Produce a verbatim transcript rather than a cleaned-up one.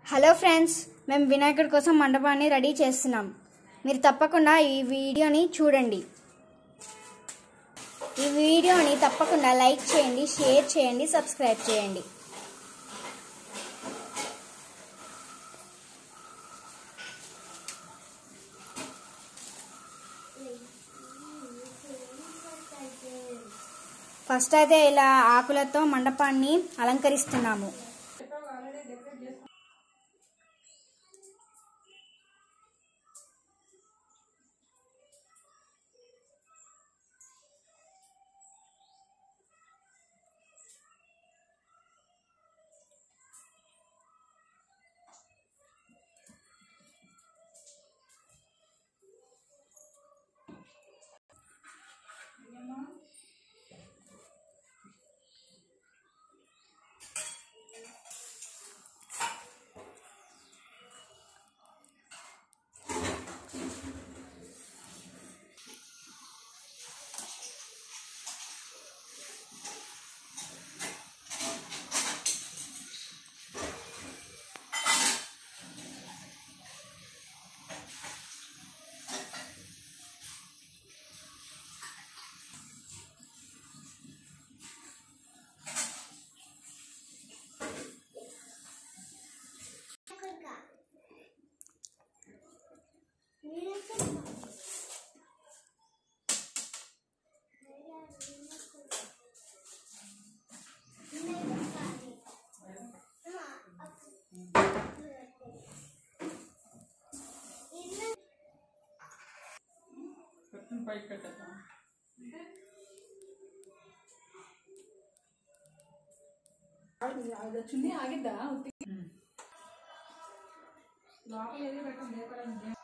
Hello friends, మేము వినాయకుడి కోసం మండపాన్ని రెడీ చేస్తున్నాం. మీరు తప్పకుండా ఈ వీడియోని చూడండి. ఈ వీడియోని తప్పకుండా లైక్ చేయండి, షేర్ చేయండి, సబ్స్క్రైబ్ చేయండి. ఫస్ట్ అయితే ఇలా ఆకులతో మండపాన్ని అలంకరిస్తున్నాము. వచ్చింది ఆగిద్దా లోపల ఏది పెట్టండి.